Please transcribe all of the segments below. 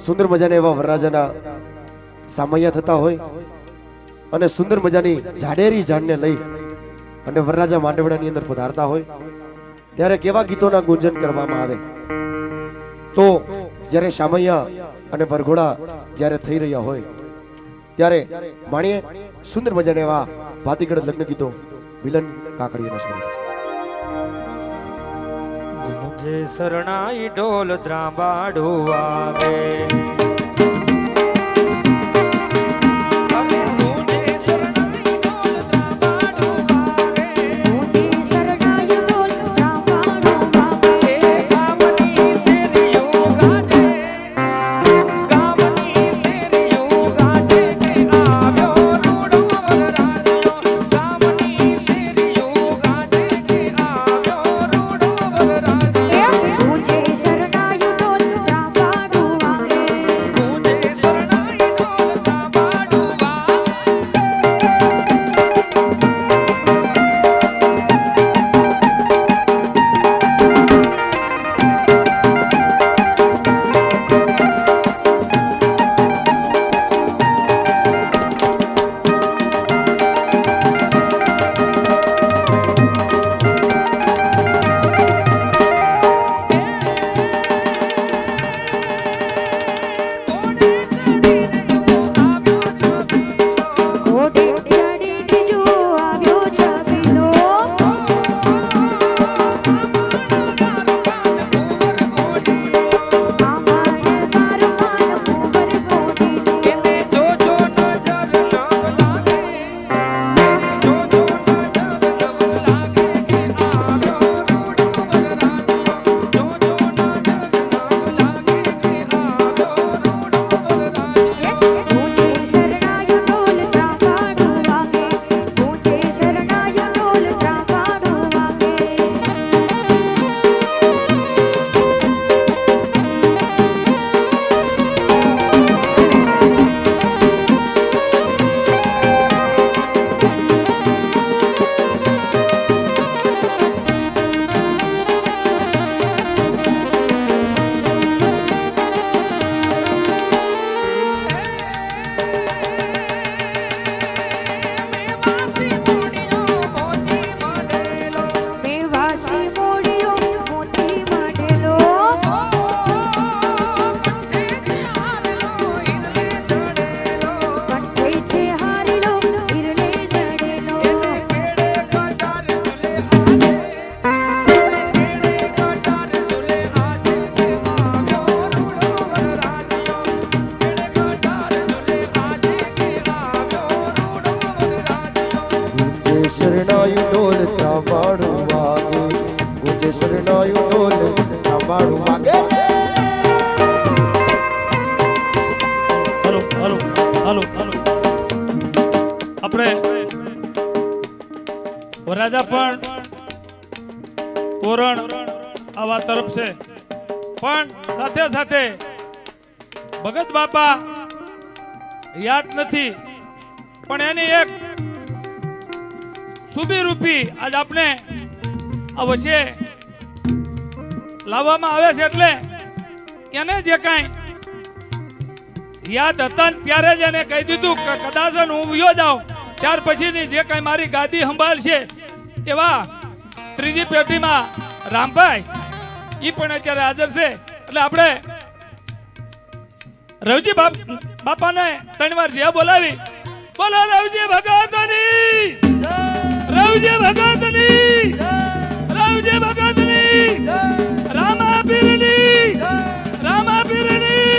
સુંદર મજાના એવા વરરાજાના સામૈયા થતા હોય અને સુંદર મજાની જાડેરી જાણને લઈ અને વરરાજા માંડવડાની અંદર પધારતા હોય ત્યારે કેવા ગીતોના ગુંજન કરવામાં આવે તો જ્યારે સામૈયા અને વરઘોડા જ્યારે થઈ રહ્યા હોય ત્યારે માણીએ સુંદર મજાના એવા ભાતીગળ લગ્ન ગીતો વિલન કાકડીના સ્વરે મુજે શરણાઈ ઢોલ ત્રાંબાડો આવે વરરાજા પણ તોરણ આવા તરફ છે પણ સાથે સાથે ભગત બાપા યાદ નથી પણ એની એક સુબી રૂપી આજ આપણે અવશ્ય લાવવામાં આવે છે એટલે એને જે કાંઈ યાદ હતા ત્યારે જ એને કહી દીધું કે કદાચ હું વયો જાઉં ત્યાર પછીની જે કાંઈ મારી ગાદી સંભાળશે એવા ત્રીજી પેઢીમાં રામભાઈ ઈ પણ અત્યારે હાજર છે એટલે આપણે રવજી બાપાને ત્રણ વાર જે બોલાવી બોલો રવજી ભગતની રવજી ભગતની રવજી ભગતની રામા પીરની રામા પીરની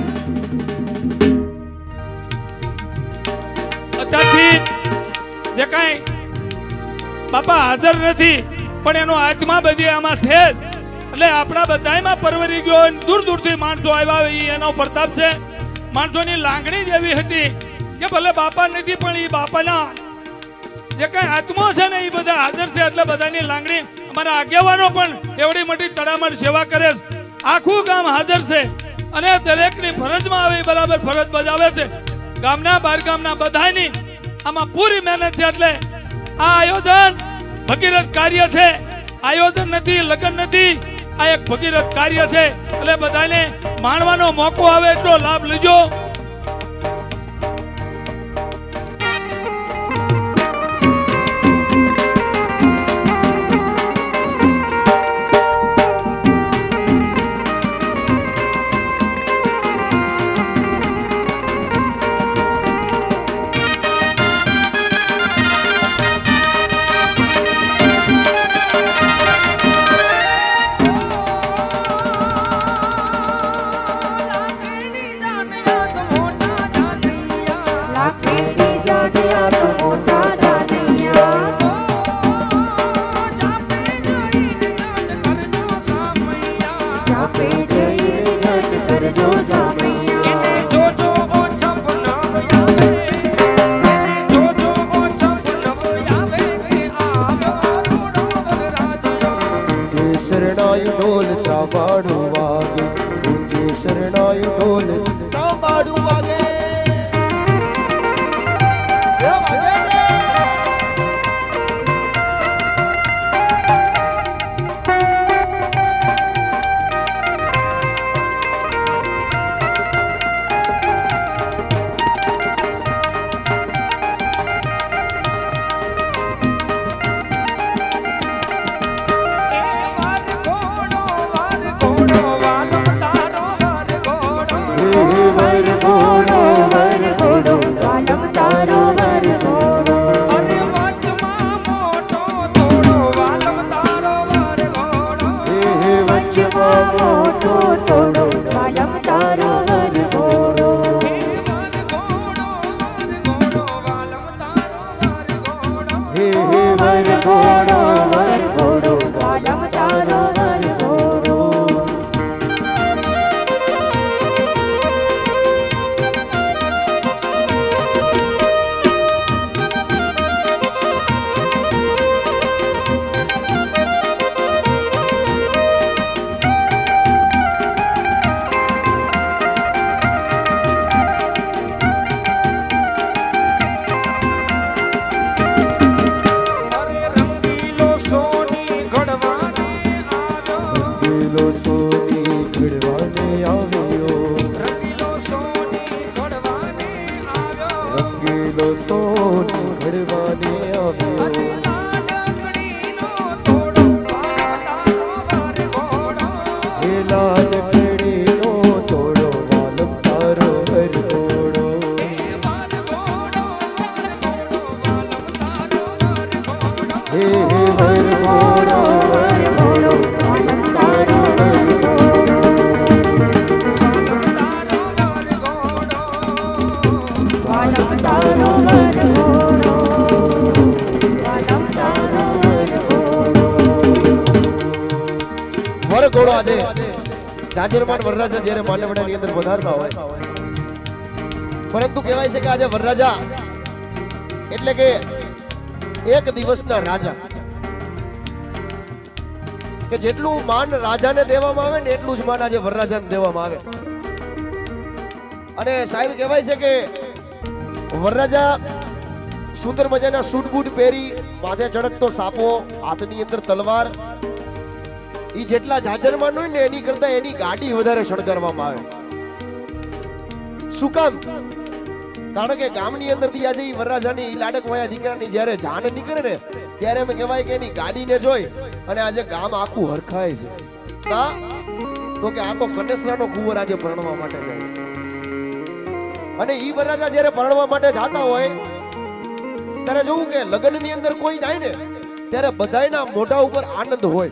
અત્યારથી જે કાંઈ બાપા હાજર નથી પણ એનો આત્મા બધી આમાં છે એટલે આપણા બધાયમાં પરવરી ગયો દૂર દૂરથી માણસો આવ્યા એ એનો પ્રતાપ છે માણસોની લાગણી જ એવી હતી કે ભલે બાપા નથી પણ એ બાપાના જે કઈ આત્મા છે ને એ બધા હાજર છે એટલે બધાની લાગણી અમારા આગેવાનો પણ એવડી મોટી તડામણ સેવા કરે છે આખું ગામ હાજર છે અને દરેકની ફરજમાં આવે બરાબર ફરજ બજાવે છે ગામના બાર ગામના બધાની આમાં પૂરી મહેનત છે એટલે આ આયોજન ભગીરથ કાર્ય છે આયોજન નથી લગ્ન નથી આ એક ભગીરથ કાર્ય છે એટલે બધાને માણવાનો મોકો આવે એટલો લાભ લેજો. શરણાઈ ઢોલ ત્રાંબાડું વાગે, ગુંજે શરણાઈ ઢોલ ત્રાંબાડું વાગે. વરઘોડો આજે જાજરમાન વરરાજા જ્યારે માંડવડાની અંદર પધારતા હોય, પરંતુ કહેવાય છે કે આજે વરરાજા એટલે કે એક દિવસના રાજા, કે જેટલું માન રાજાને દેવામાં આવે ને એટલું જ માન આજે વરરાજાને દેવામાં આવે. અને સાહેબ કહેવાય છે કે વરરાજા સુંદર મજાના સૂટ બૂટ પહેરી, માથે ચડકતો સાપો, હાથની અંદર તલવાર, ઈ જેટલા જાજરમાન હોય ને એની કરતા એની ગાડી વધારે શણગારવામાં આવે. શું કામ? કારણ કે ગામની અંદરથી આજે ઈ વરરાજાની ઈ લાડક વાયા દીકરાની જ્યારે જાન નીકળે ને ત્યારે એમ કહેવાય કે એની ગાડીને જોઈ અને આજે ગામ આખું હરખાય છે. કા તો કે આ તો કનેસરાનો કુંવર આજે પરણવા માટે જાય છે. અને ઈ વરરાજા જ્યારે પરણવા માટે જાતા હોય ત્યારે જોવું કે લગ્નની અંદર કોઈ જાય ને ત્યારે બધાયના મોઢા ઉપર આનંદ હોય.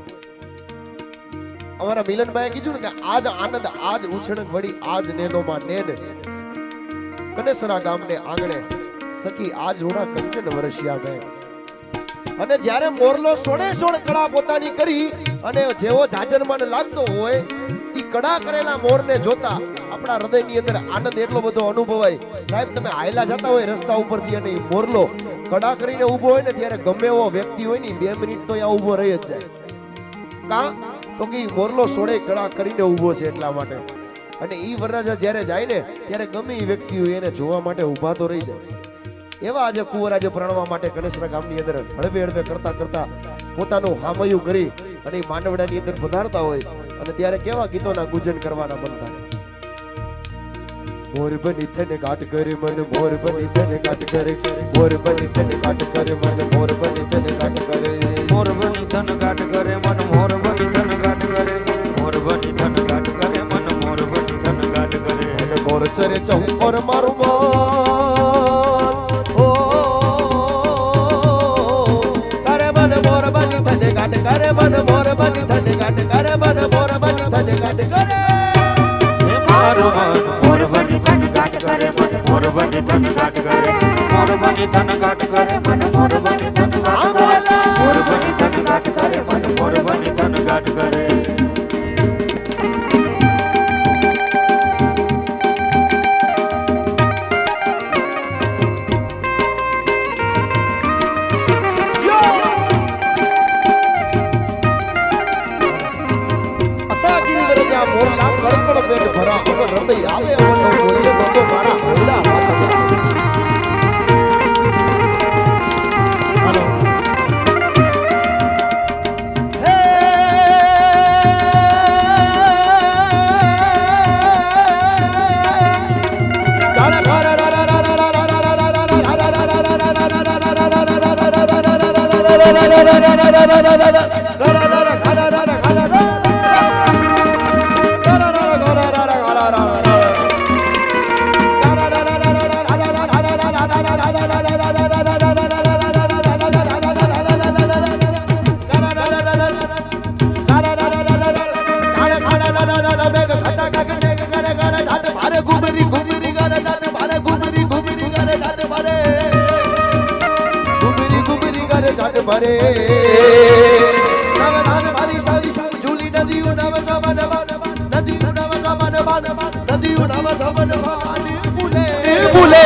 અમારા મિલનભાઈએ કીધું ને કે આજ આનંદ, આજ ઉછળક વળી, આજ નેનોમાં નેન, કનેસરા ગામને આંગણે સખી આજ હોડા કંચન વરસ્યા બે. અને જ્યારે મોરલો સોળે સોળ કળા પોતાની કરી અને જેવો જાજરમાન લાગતો હોય, ઈ કળા કરેલા મોરને જોતા આપણા હૃદયની અંદર આનંદ એટલો બધો અનુભવાય. સાહેબ તમે આયલા જતા હોય રસ્તા ઉપરથી અને મોરલો કળા કરીને ઊભો હોય ને ત્યારે ગમે એવો વ્યક્તિ હોય ને 2 મિનિટ તો ત્યાં ઊભો રહી જ જાય. કા તો કે મોરલો સોળે કળા કરીને ઊભો છે એટલા માટે. અને ઈ વરરાજા જ્યારે જાય ને ત્યારે ગમે એ વ્યક્તિ હોય એને જોવા માટે ઊભા તો રહી જાય. એવા આજે કુંવર આજે પરણવા માટે કનેસરા ગામની અંદર હળવે હળવે કરતા કરતા પોતાનું હામયું કરી અને એ માંડવડાની અંદર પધારતા હોય અને ત્યારે કેવા ગીતોના ગુંજન કરવાના મન થાય. મોર બની થને કાટ કરે મન, મોર બની થને કાટ કરે, મોર બની થને કાટ કરે મન, મોર બની થને કાટ કરે, મોર બની ધન ગાટ કરે મન, મોર બની ધન ગાટ કરે, મોર બની ધન ગાટ કરે મન, મોર બની ધન ગાટ કરે. અને મોર ચરે ચૌકોર મારું મન, ઓ કરે મન મોર બની થને કાટ કરે મન, મોર બની થને કાટ કરે મન, મોર બની થને કાટ કરે. મારું મન મોર બની ધન ગાટ કરે મન, મોર બની ધન ગાટ કરે, મોર બની ધન ગાટ કરે મન, મોર બની ધન ગાટ કરે, મોર બની ધન ગાટ કરે મન, મોર બની ધન ગાટ કરે. મોરના કળકળ પેટ ભરા અગર હૃદય આવે અવનો બોલે તો મારા હરડા હાલો હે ગારા ગારા ભરે નવ નાન મારી સારી ઝૂલી નદી ઉડાવ જમન નદી ઉડાવ જમન નદી ઉડાવ જમન ભૂલે ભૂલે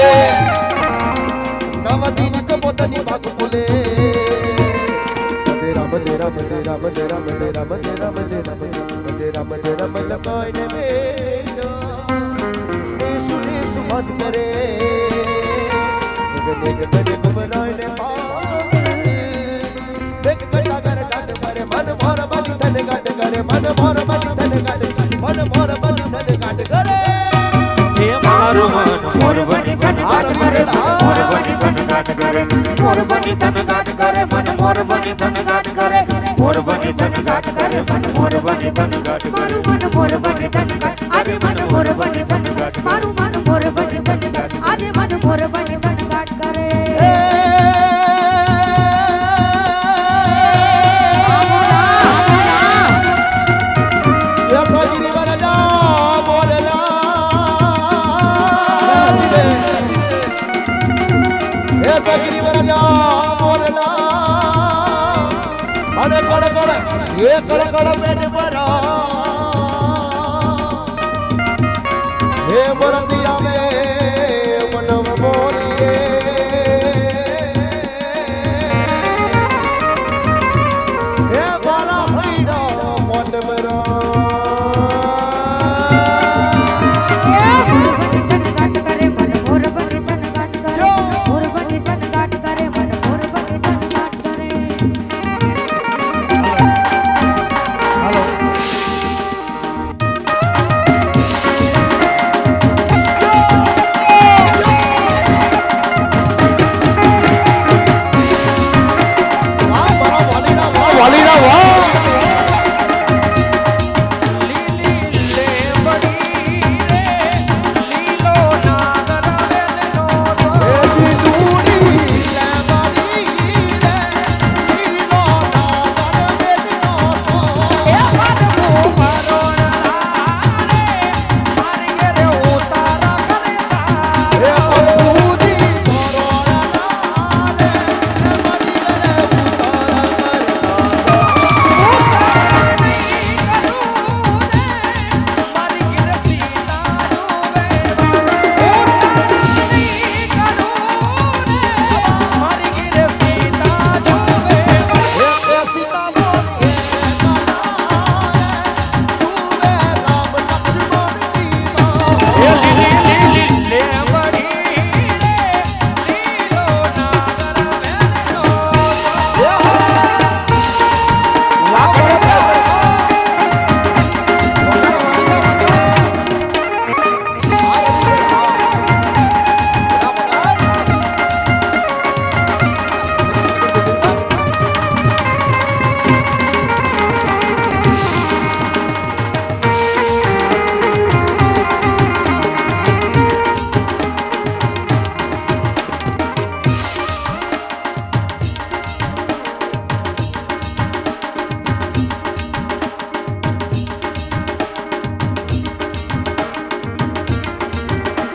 નવ દિન કપોતની ભાગ ભૂલે રામ રામ રામ રામ રામ રામ રામ રામ રામ લકોઈને બેનો સુને સુમત કરે દેખ કરે કબરાઈને देख कटा कर जाट करे मन मोर बनी थने काट करे मन मोर बनी थने काट मन मोर बनी थने काट करे. हे मारो मन मोर बनी थने काट करे, मोर बनी थने काट करे, मोर बनी थने काट करे मन, मोर बनी थने काट करे, मोर बनी थने काट करे मन, मोर बनी थने काट करे. मारू मन मोर बनी थने काट, अरे मन मोर बनी थने काट, मारू मन मोर बनी थने काट, अरे मन मोर बनी थने काट करे. सगरी वरजा मोरला अरे कड़ कड़ ये कड़ कड़ पेट भरा हे मोर